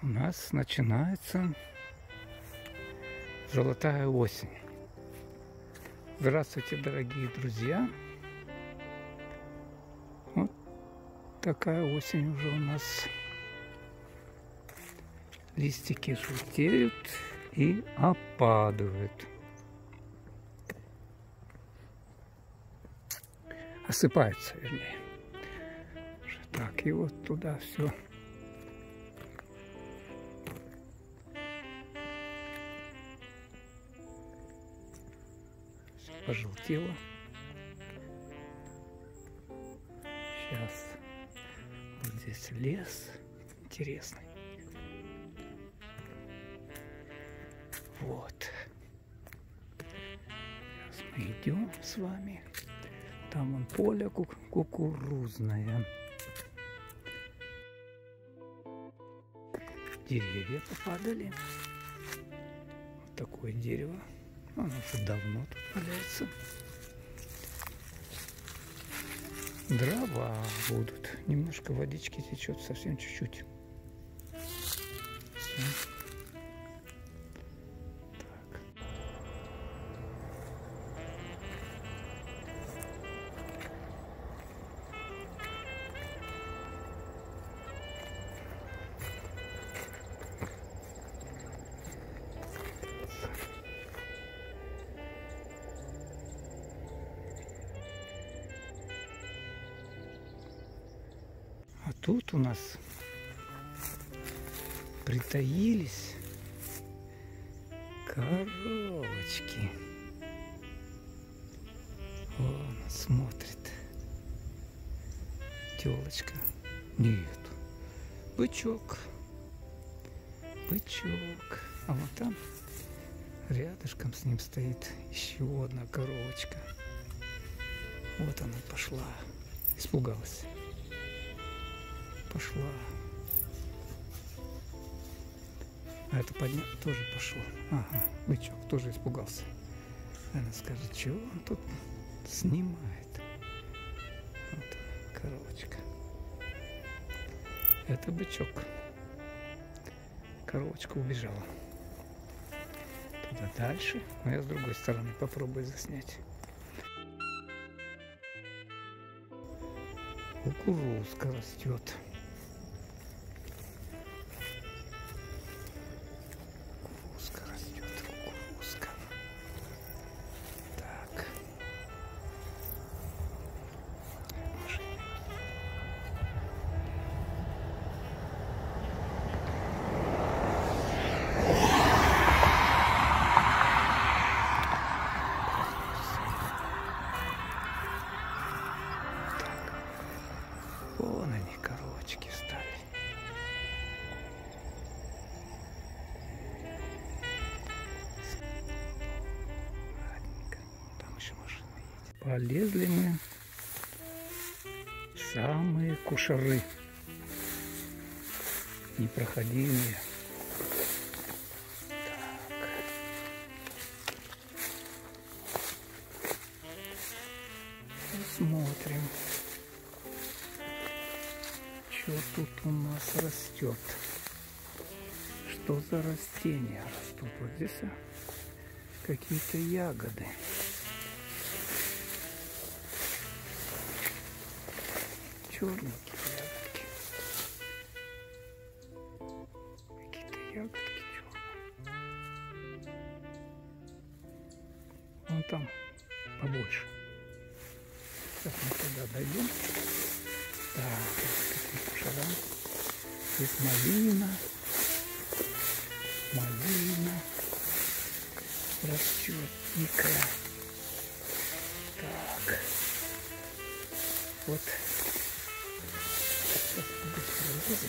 У нас начинается золотая осень. Здравствуйте, дорогие друзья! Вот такая осень уже у нас. Листики желтеют и опадают. Осыпаются, вернее. Так, и вот туда все. Пожелтело. Сейчас вот здесь лес интересный. Вот. Сейчас мы идем с вами. Там вон поле кукурузное. Деревья попадали. Вот такое дерево. Оно уже давно тут валяется. Дрова будут. Немножко водички течет, совсем чуть-чуть. А тут у нас притаились коровочки. Вон смотрит. Телочка. Нет. Бычок. Бычок. А вот там рядышком с ним стоит еще одна коровочка. Вот она пошла. Испугалась. Пошла. А это тоже пошел. Ага, бычок тоже испугался. Она скажет, чего он тут снимает? Вот она, коровочка. Это бычок. Коровочка убежала. Туда дальше. Но я с другой стороны попробую заснять. Кукурузка растет. Вон они, коровочки, встали. Ладненько. Там еще машина едет. Полезли мы в самые кушары. Непроходимые. Посмотрим. Что тут у нас растет? Что за растения растут? Вот здесь какие-то ягоды. Черненькие ягодки. Какие-то ягодки черные. Вон там побольше. Сейчас мы туда дойдем. Так, кушара. Здесь малина. Малина. Растет дикая. Так. Вот. Сейчас быстро вылезем.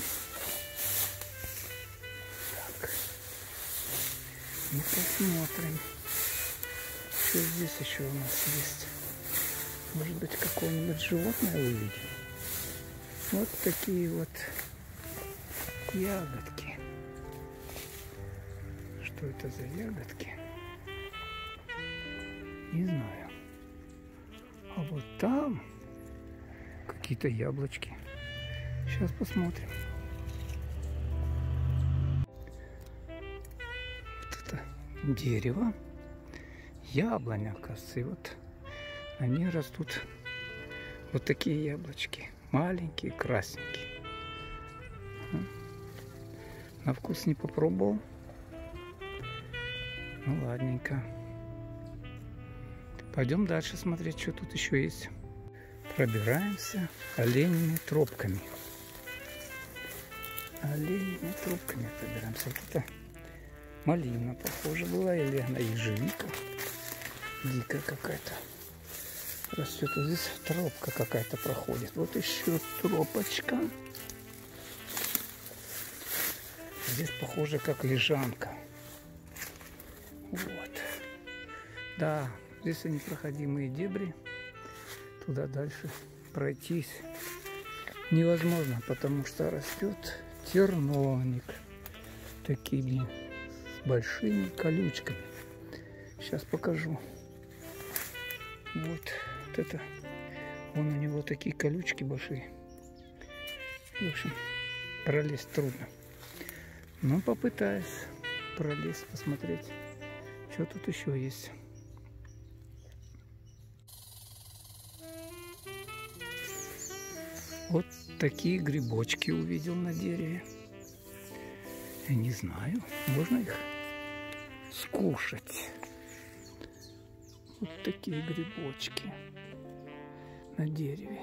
Так. И посмотрим, что здесь еще у нас есть. Может быть, какое-нибудь животное увидим. Вот такие вот ягодки. Что это за ягодки? Не знаю. А вот там какие-то яблочки. Сейчас посмотрим. дерево, яблоня, оказывается. И вот они растут, вот такие яблочки, маленькие, красненькие. На вкус не попробовал. Ну ладненько. Пойдем дальше смотреть, что тут еще есть. Пробираемся оленями тропками. Оленями тропками пробираемся. Вот это малина, похоже, была, или она ежевика. Дикая какая-то. Растет. Вот здесь тропка какая-то проходит. Вот еще тропочка. Здесь похоже как лежанка. Вот. Да, здесь непроходимые дебри. Туда дальше пройтись невозможно, потому что растет терновник. Такими большими колючками. Сейчас покажу. Вот это. Вон у него такие колючки большие. В общем, пролезть трудно. Но попытаюсь пролезть, посмотреть, что тут еще есть. Вот такие грибочки увидел на дереве. Я не знаю, можно их скушать. Вот такие грибочки на дереве.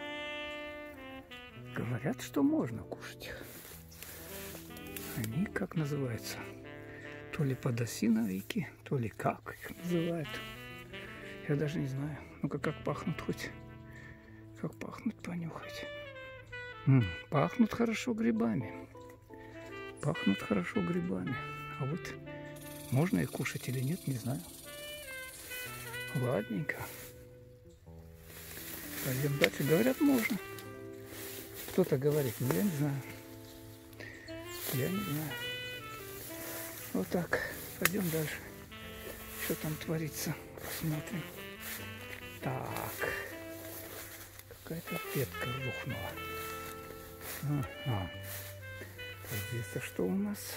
Говорят, что можно кушать их. Они как называются? То ли подосиновики, то ли как их называют. Я даже не знаю. Ну-ка, как пахнут хоть. Как пахнут, понюхать. Пахнут хорошо грибами. Пахнут хорошо грибами. А вот можно их кушать или нет, не знаю. Ладненько. Пойдем дальше. Говорят, можно. Кто-то говорит, но я не знаю. Я не знаю. Вот так. Пойдем дальше. Что там творится? Посмотрим. Так. Какая-то ветка рухнула. Ага. Здесь что у нас?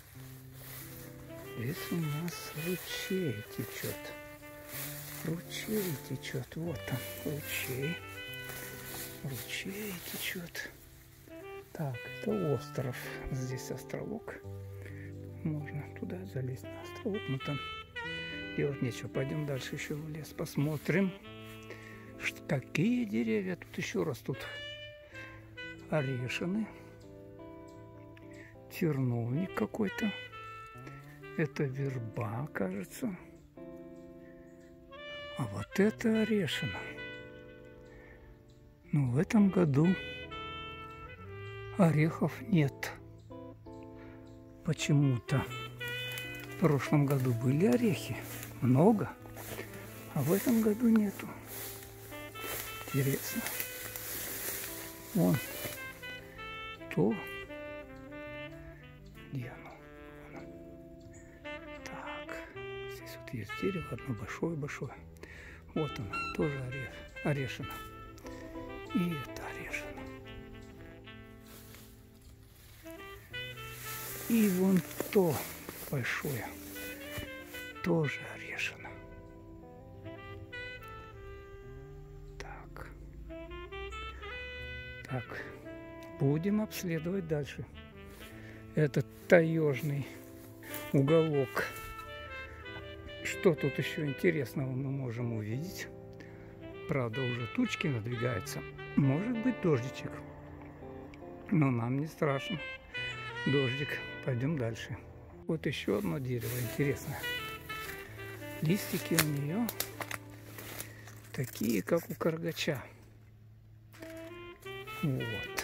Здесь у нас ручей течет. Ручей течет. Вот он, ручей. Ручей течет. Так, это остров. Здесь островок. Можно туда залезть на островок, но там делать нечего. Пойдем дальше еще в лес, посмотрим, какие деревья тут еще растут. Орешины. Терновник какой-то. Это верба, кажется. А вот это орешина. Но в этом году орехов нет. Почему-то. В прошлом году были орехи. Много. А в этом году нету. Интересно. Вон. То. Где оно? Вон оно. Так. Здесь вот есть дерево. Одно большое-большое. Вот оно. Тоже орешина. И это орешина. И вон то большое. Тоже орешина. Так. Так. Будем обследовать дальше. Этот таежный уголок. Что тут еще интересного мы можем увидеть? Правда, уже тучки надвигаются. Может быть, дождичек. Но нам не страшно. Дождик. Пойдем дальше. Вот еще одно дерево интересное. Листики у нее такие, как у каргача. Вот.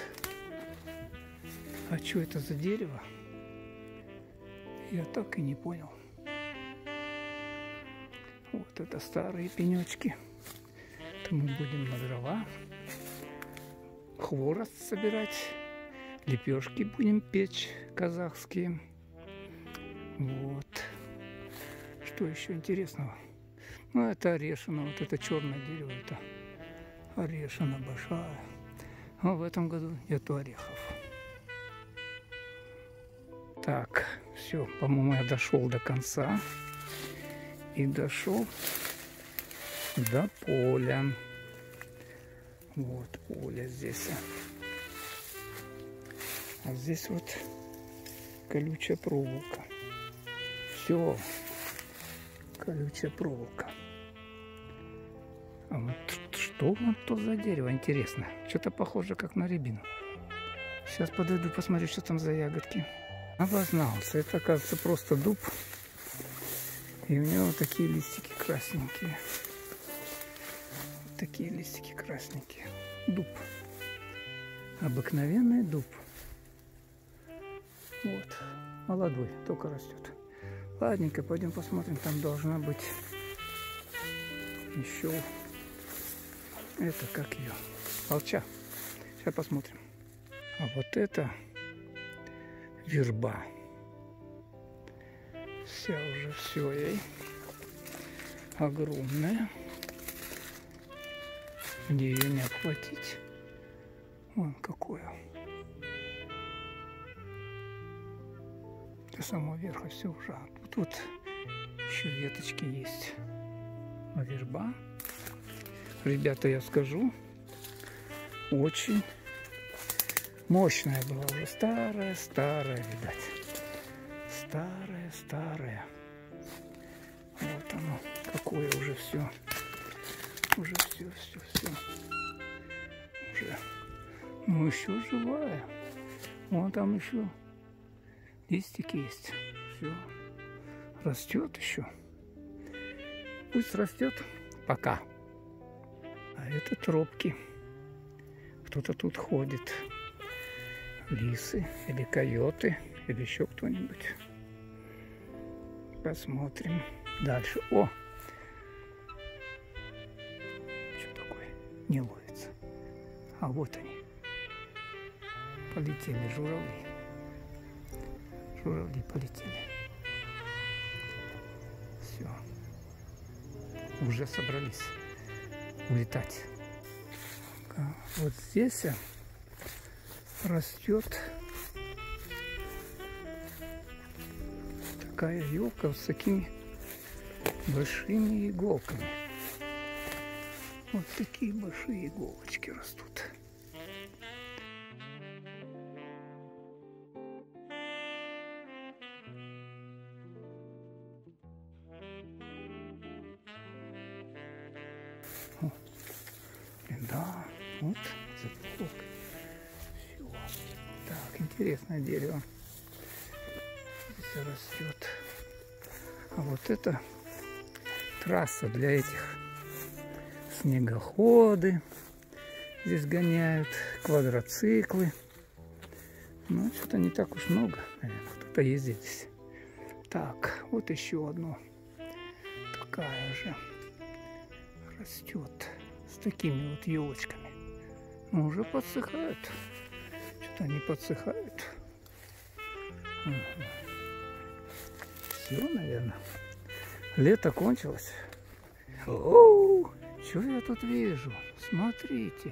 А что это за дерево? Я так и не понял. Вот это старые пенечки. Это мы будем на дрова хворост собирать. Лепешки будем печь казахские. Вот. Что еще интересного? Ну, это орешина. Вот это черное дерево. Это орешина большая. А в этом году нету орехов. Так, все, по-моему, я дошел до конца. и дошел до поля. Вот поле здесь. А здесь вот колючая проволока. Все, колючая проволока. А вот что вот то за дерево, интересно? Что-то похоже, как на рябину. Сейчас подойду, посмотрю, что там за ягодки. Обознался. Это, оказывается, просто дуб. И у него такие листики красненькие. Вот такие листики красненькие. Дуб. Обыкновенный дуб. Вот. Молодой, только растет. Ладненько, пойдем посмотрим. Там должна быть еще... Это как ее? Волча. Сейчас посмотрим. А вот это верба. Вся уже все ей. Огромная. Где ее не обхватить? Вон какое. До самого верха все уже. Тут еще веточки есть. А верба, ребята, я скажу, очень мощная была, уже старая, видать. Старая. Вот оно, какое уже все. Уже все. Уже. Ну, еще живая. Вон там еще листики есть. Все. Растет еще. Пусть растет. Пока. А это тропки. Кто-то тут ходит. Лисы или койоты, или еще кто-нибудь. Посмотрим дальше. О! Что такое? Не ловится. А вот они. Полетели журавли. Журавли полетели. Все. Уже собрались улетать. Вот здесь растет такая елка с такими большими иголками. Вот такие большие иголочки растут. Да, вот заполок. Все. Так, интересное дерево. Здесь растет. А вот это трасса для этих. Снегоходы здесь гоняют, квадроциклы. Ну, что-то не так уж много, наверное, кто-то ездит здесь. Так, вот еще одно. Такая же растет. С такими вот елочками. Но уже подсыхают. Что-то они подсыхают. Все, наверное. Лето кончилось. О, что я тут вижу? Смотрите.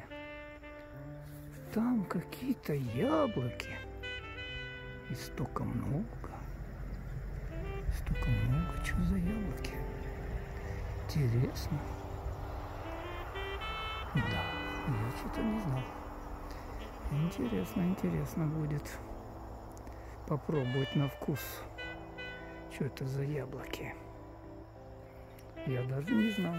Там какие-то яблоки. И столько много. Столько много. Что за яблоки? Интересно. Да, я что-то не знал. Интересно будет попробовать на вкус. Что это за яблоки? Я даже не знал.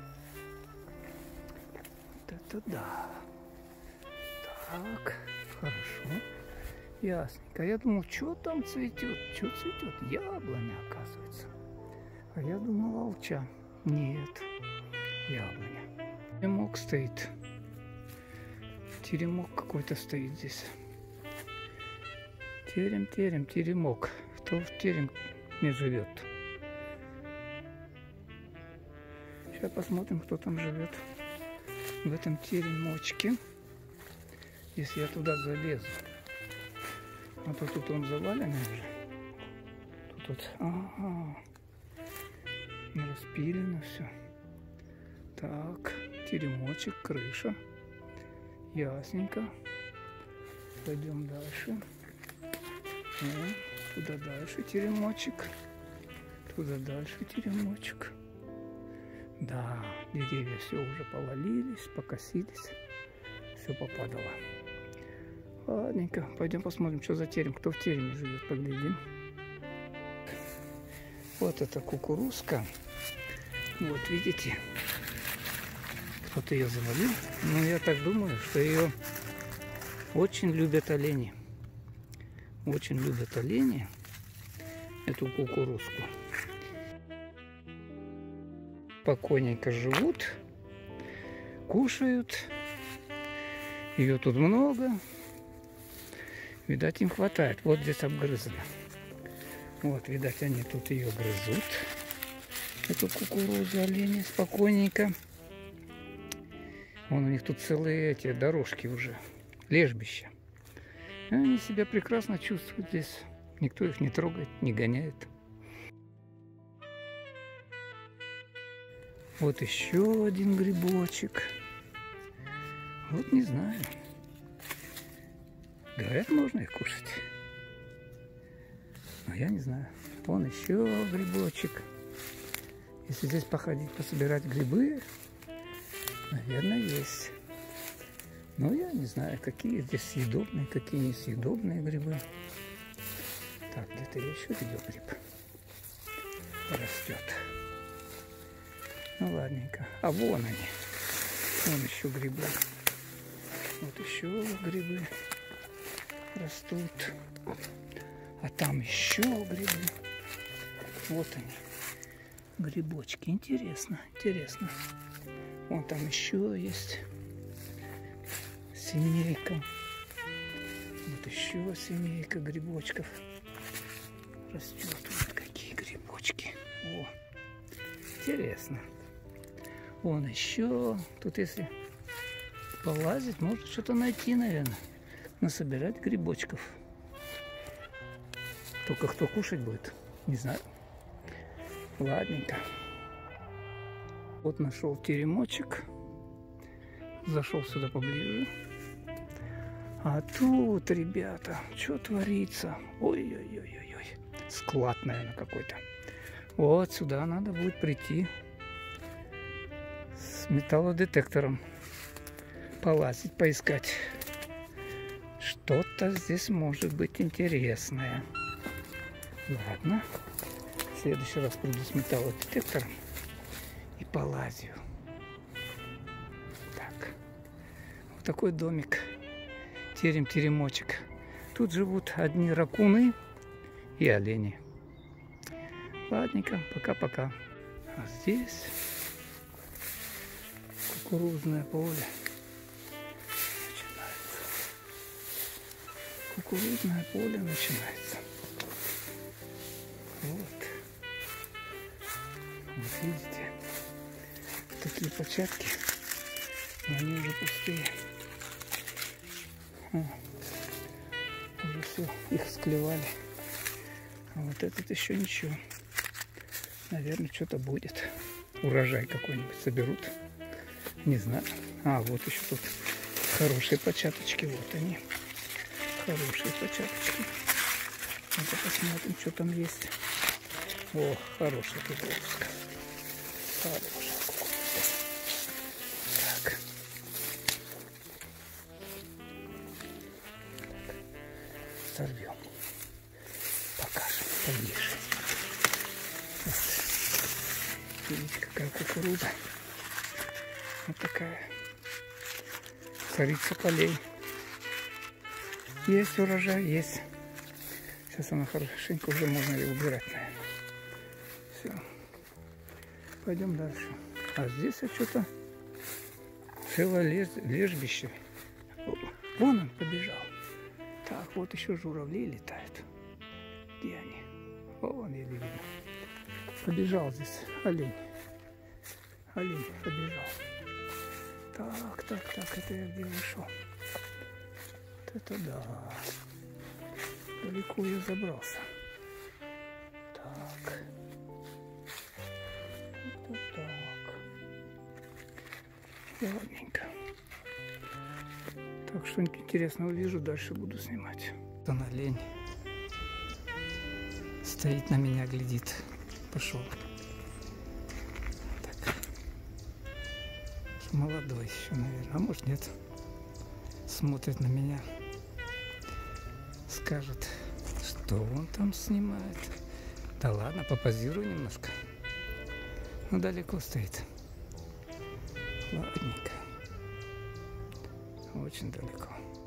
Вот это да. Так, хорошо. Ясненько. Я думал, что там цветет? Что цветет? Яблоня, оказывается. А я думал, волча. Нет, яблоня. Теремок стоит. Теремок какой-то стоит здесь. Теремок. Кто в тереме живет? Сейчас посмотрим, кто там живет. В этом теремочке. Если я туда залезу. А то тут он заваленный уже. Тут. Ага. Распилено все. Так. Теремочек, крыша. Ясненько. Пойдем дальше. Туда дальше теремочек. отсюда дальше теремочек. Да, деревья все уже повалились, покосились, все попадало. Ладненько, пойдем посмотрим, что за терем, кто в тереме живет, поглядим. Вот это кукурузка. Вот видите, кто-то ее завалил. Но я так думаю, что ее очень любят олени. Очень любят олени эту кукурузку. Спокойненько живут, кушают. Ее тут много. Видать, им хватает. Вот здесь обгрызано. Вот, видать, они тут ее грызут. Эту кукурузу олени спокойненько. Вон у них тут целые эти дорожки уже. Лежбища. И они себя прекрасно чувствуют здесь. Никто их не трогает, не гоняет. Вот еще один грибочек. Вот не знаю. Говорят, можно их кушать. Но я не знаю. Вон еще грибочек. Если здесь походить, пособирать грибы, наверное, есть. Но я не знаю, какие здесь съедобные, какие несъедобные грибы. Так, где-то я еще видел гриб. Растет. Ну ладненько. А вон они. Вон еще грибы. Вот еще грибы растут. А там еще грибы. Вот они. Грибочки. Интересно, интересно. Вон там еще есть семейка. Вот еще семейка грибочков растет. Вот какие грибочки. О, интересно. Вон еще. Тут если полазить, можно что-то найти, наверное. Насобирать грибочков. Только кто кушать будет, не знаю. Ладненько. Вот нашел теремочек. Зашел сюда поближе. А тут, ребята, что творится? Ой-ой-ой-ой-ой. Склад, наверное, какой-то. Вот сюда надо будет прийти с металлодетектором. Полазить, поискать. Что-то здесь может быть интересное. Ладно. В следующий раз приду с металлодетектором и полазю. Так. Вот такой домик. Терем-теремочек. Тут живут одни ракуны и олени. Ладненько, пока-пока. А здесь кукурузное поле начинается. Кукурузное поле начинается. Вот. Вот видите, такие початки, но они уже пустые. Уже все, их склевали. А вот этот еще ничего. Наверное, что-то будет. Урожай какой-нибудь соберут. Не знаю. А, вот еще тут хорошие початочки. Вот они. Хорошие початочки. Ну-ка посмотрим, что там есть. О, хорошая кукурузка. Хорошая кукурузка. Так. Сорвем. Покажем поближе. Вот. Видите, какая кукуруза. Вот такая. Царица полей. Есть урожай, есть. Сейчас она хорошенько, уже можно ее убирать, наверное. Все. Пойдем дальше. А здесь что-то целое лежбище. Вон он побежал. Так, вот еще журавли летают. Где они? О, вон еле видно. Побежал здесь олень. Олень побежал. Так, это я где вышел? Вот это да. Далеко я забрался. Так. Вот так. Ладненько. Так, что-нибудь интересного вижу, дальше буду снимать. Там олень стоит, на меня глядит. пошел. Так. Молодой еще, наверное. А может нет. Смотрит на меня. Скажет, что он там снимает. Да ладно, попозирую немножко. Ну, далеко стоит. Ладненько. Очень далеко.